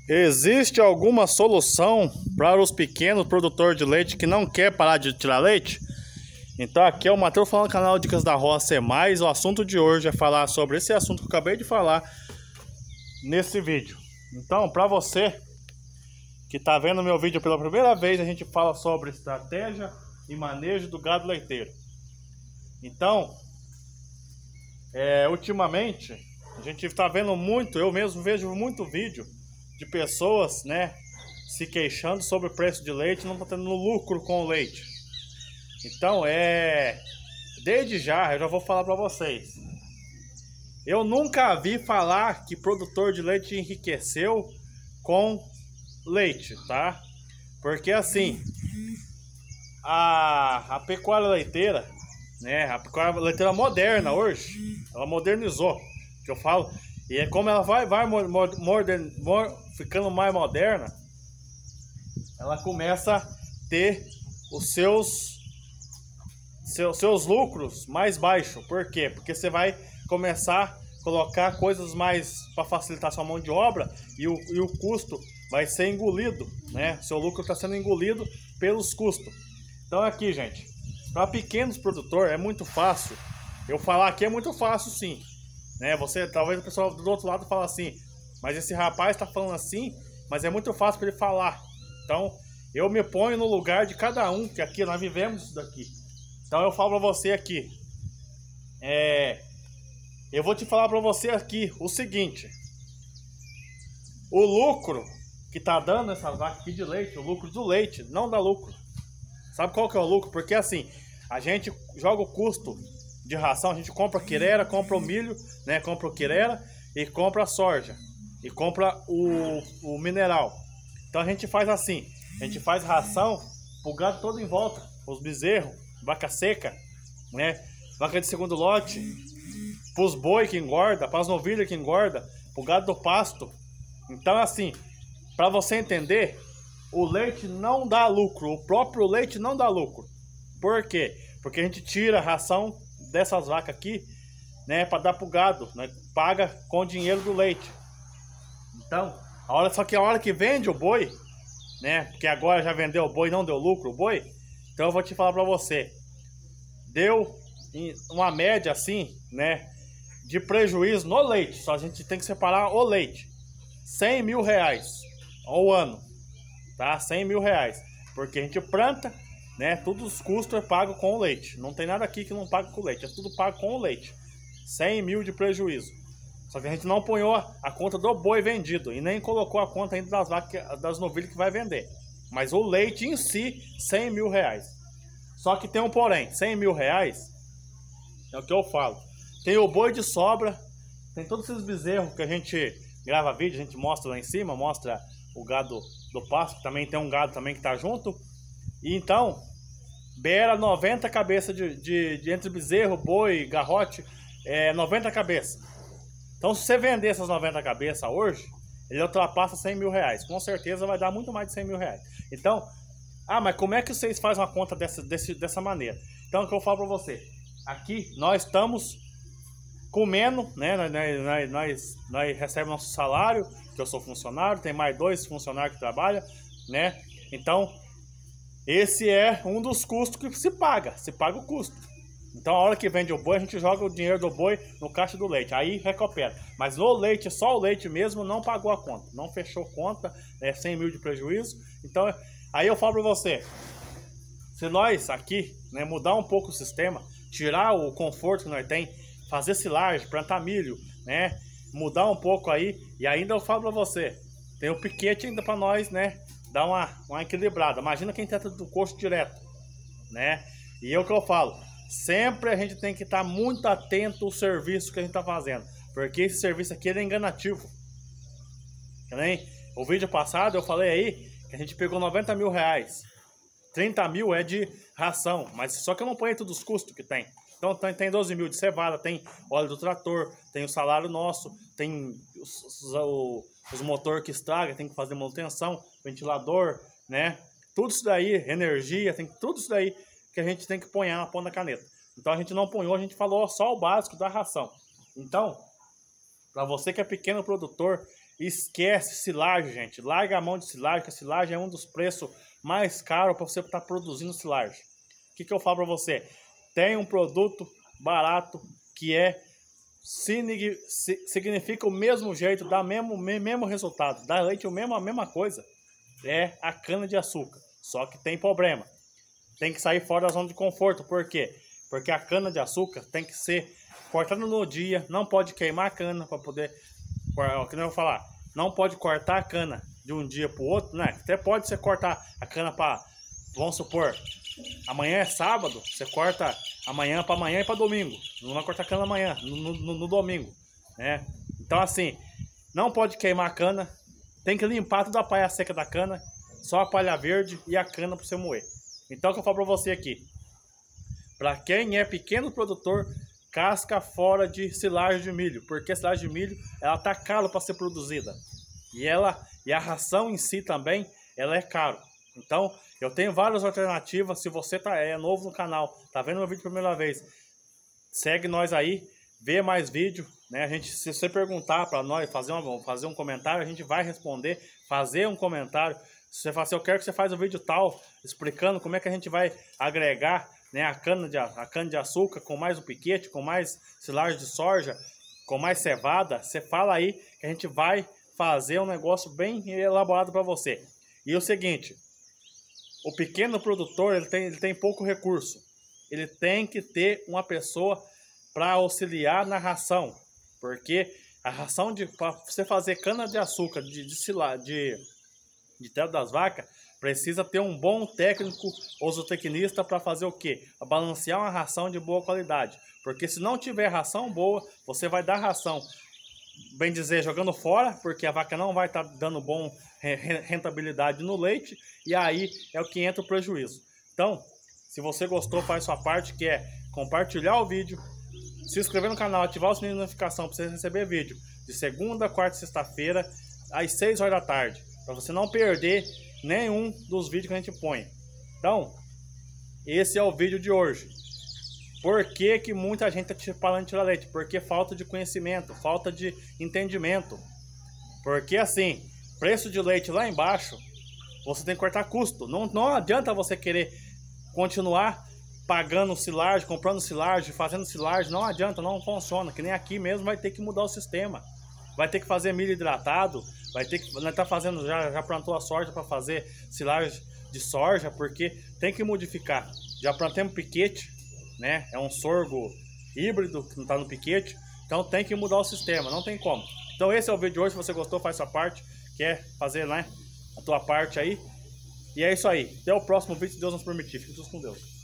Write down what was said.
Existe alguma solução para os pequenos produtores de leite que não quer parar de tirar leite? Então aqui é o Matheus falando do canal Dicas da Roça é Mais. O assunto de hoje é falar sobre esse assunto que eu acabei de falar nesse vídeo. Então, para você que está vendo meu vídeo pela primeira vez, a gente fala sobre estratégia e manejo do gado leiteiro. Então, ultimamente a gente está vendo muito, eu mesmo vejo muito vídeo de pessoas, né, se queixando sobre o preço de leite, não está tendo lucro com o leite. Então, desde já, eu já vou falar para vocês. Eu nunca vi falar que produtor de leite enriqueceu com leite, tá? Porque assim, a pecuária leiteira, né, a pecuária leiteira moderna hoje, ela modernizou, que eu falo, e é como ela vai ficando mais moderna, ela começa a ter os seus lucros mais baixos. Por quê? Porque você vai começar a colocar coisas mais para facilitar sua mão de obra e o custo vai ser engolido, né? Seu lucro está sendo engolido pelos custos. Então aqui, gente, para pequenos produtores é muito fácil. Eu falar aqui é muito fácil, sim, né? Você, talvez o pessoal do outro lado fala assim, mas esse rapaz está falando assim, mas é muito fácil para ele falar. Então eu me ponho no lugar de cada um, que aqui nós vivemos isso daqui. Então eu falo para você aqui, eu vou te falar para você aqui o seguinte: o lucro que tá dando essas vacas aqui de leite, o lucro do leite não dá lucro. Sabe qual que é o lucro? Porque assim, a gente joga o custo de ração, a gente compra a quireira, compra o milho, né? Compra o quireira e compra a soja e compra o mineral. Então a gente faz assim, a gente faz ração pro gado todo em volta, os bezerros, vaca seca, né? Vaca de segundo lote, pros boi que engorda, para as novilhas que engorda, pro gado do pasto. Então assim, para você entender, o leite não dá lucro, o próprio leite não dá lucro. Por quê? Porque a gente tira a ração dessas vacas aqui, né, para dar pro gado, né? Paga com o dinheiro do leite. Então, só que a hora que vende o boi, né, porque agora já vendeu o boi, não deu lucro o boi. Então eu vou te falar para você, deu uma média assim, né, de prejuízo no leite. Só a gente tem que separar o leite, 100 mil reais ao ano, tá? 100 mil reais, porque a gente planta, né, todos os custos é pago com o leite. Não tem nada aqui que não paga com o leite, é tudo pago com o leite. 100 mil de prejuízo. Só que a gente não ponhou a conta do boi vendido e nem colocou a conta ainda das vacas, das novilhas que vai vender. Mas o leite em si, 100 mil reais. Só que tem um porém, 100 mil reais, é o que eu falo. Tem o boi de sobra, tem todos esses bezerros que a gente grava vídeo, a gente mostra lá em cima, mostra o gado do pasto, também tem um gado também que tá junto. E então, beira 90 cabeças de entre bezerro, boi, garrote, 90 cabeças. Então se você vender essas 90 cabeças hoje, ele ultrapassa 100 mil reais. Com certeza vai dar muito mais de 100 mil reais. Então, mas como é que vocês fazem uma conta dessa maneira? Então o que eu falo para você, aqui nós estamos comendo, né? Nós recebemos nosso salário, que eu sou funcionário, tem mais 2 funcionários que trabalham, né? Então, esse é um dos custos que se paga o custo. Então, a hora que vende o boi, a gente joga o dinheiro do boi no caixa do leite, aí recupera. Mas no leite, só o leite mesmo, não pagou a conta, não fechou conta, 100 mil de prejuízo. Então, aí eu falo para você, se nós aqui, né, mudar um pouco o sistema, tirar o conforto que nós tem, fazer silagem, plantar milho, né, mudar um pouco aí, e ainda eu falo para você, tem o piquete ainda para nós, né, dar uma equilibrada. Imagina quem trata do custo direto, né? E é o que eu falo, sempre a gente tem que estar muito atento ao serviço que a gente está fazendo, porque esse serviço aqui ele é enganativo. Nem o vídeo passado eu falei aí que a gente pegou 90 mil reais, 30 mil é de ração, mas só que eu não ponho todos os custos que tem. Então tem 12 mil de cevada, tem óleo do trator, tem o salário nosso, tem os motor que estraga, tem que fazer manutenção, ventilador, né? Tudo isso daí, energia, tem tudo isso daí que a gente tem que pôr na caneta. Então a gente não ponhou, a gente falou só o básico da ração. Então, para você que é pequeno produtor, Esquece silagem, gente. Larga a mão de silagem, que a silagem é um dos preços mais caros para você estar produzindo silagem. O que eu falo para você? Tem um produto barato que significa o mesmo jeito, dá mesmo resultado, dá leite a mesma coisa. É a cana de açúcar. Só que tem problema. Tem que sair fora da zona de conforto. Por quê? Porque a cana de açúcar tem que ser cortada no dia, não pode queimar a cana para poder... O que eu vou falar? Não pode cortar a cana de um dia para o outro, né? Até pode você cortar a cana para, vamos supor, amanhã é sábado, você corta amanhã para amanhã e para domingo. Não vai cortar a cana amanhã, no domingo, né? Então assim, não pode queimar a cana, tem que limpar toda a palha seca da cana, só a palha verde e a cana para você moer. Então o que eu falo para você aqui, para quem é pequeno produtor, casca fora de silagem de milho, porque a silagem de milho ela tá caro para ser produzida e a ração em si também ela é caro. Então eu tenho várias alternativas. Se você é novo no canal, tá vendo meu vídeo pela primeira vez, segue nós aí, vê mais vídeo, né? Se você perguntar para nós, fazer um comentário, a gente vai responder, fazer um comentário. Se você falar assim, eu quero que você faça um vídeo tal, explicando como é que a gente vai agregar, né, a cana de açúcar com mais o piquete, com mais silagem de soja, com mais cevada, você fala aí que a gente vai fazer um negócio bem elaborado para você. E o seguinte, o pequeno produtor ele tem pouco recurso, ele tem que ter uma pessoa para auxiliar na ração, porque a ração para você fazer cana de açúcar de teto das vacas, precisa ter um bom técnico ou zootecnista para fazer o quê? Balancear uma ração de boa qualidade. Porque se não tiver ração boa, você vai dar ração, bem dizer, jogando fora, porque a vaca não vai estar dando bom rentabilidade no leite, e aí é o que entra o prejuízo. Então, se você gostou, faz sua parte, que é compartilhar o vídeo, se inscrever no canal, ativar o sininho de notificação para você receber vídeo de segunda, quarta e sexta-feira, às 6 horas da tarde, para você não perder nenhum dos vídeos que a gente põe. Então, esse é o vídeo de hoje. Por que que muita gente está falando de tirar leite? Porque falta de conhecimento, falta de entendimento. Porque assim, preço de leite lá embaixo, você tem que cortar custo. Não adianta você querer continuar pagando silagem, comprando silagem, fazendo silagem. Não adianta, não funciona. Que nem aqui mesmo vai ter que mudar o sistema. Vai ter que fazer milho hidratado, vai ter que, nós tá fazendo, já plantou a soja para fazer silagem de soja, porque tem que modificar. Já plantamos piquete, né? É um sorgo híbrido que não está no piquete, então tem que mudar o sistema, não tem como. Então esse é o vídeo de hoje. Se você gostou, faz sua parte, quer fazer, né, a tua parte aí. E é isso aí. Até o próximo vídeo, se Deus nos permitir. Fique todos com Deus.